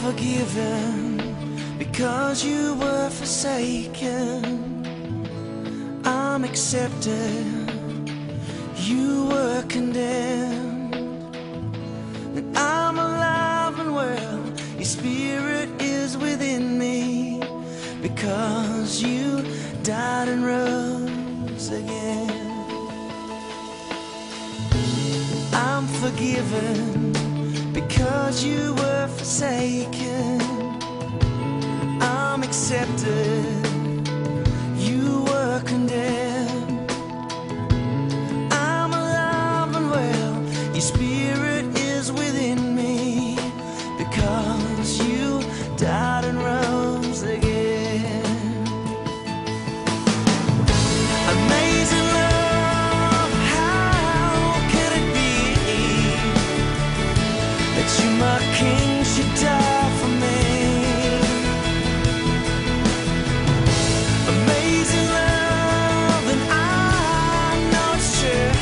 forgiven because you were forsaken. I'm accepted, you were condemned. And I'm alive and well, your spirit is within me, because you died and rose again. I'm forgiven because you were forsaken. I'm accepted, you were condemned. I'm alive and well, your spirit is within me, because you died and rose again. Amazing love, how could it be that you, my king, should die for me? Amazing love, and I know it's true,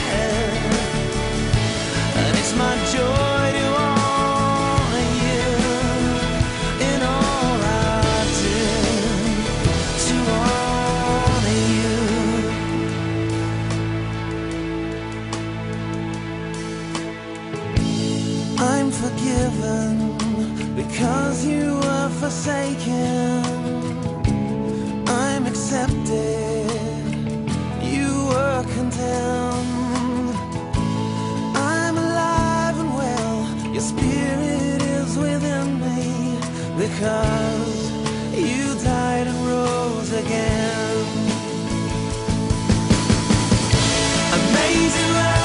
and it's my joy to honor you in all I do, to honor you. I'm forgiven because you were forsaken. I'm accepted, you were condemned. I'm alive and well, your spirit is within me, because you died and rose again. Amazing love.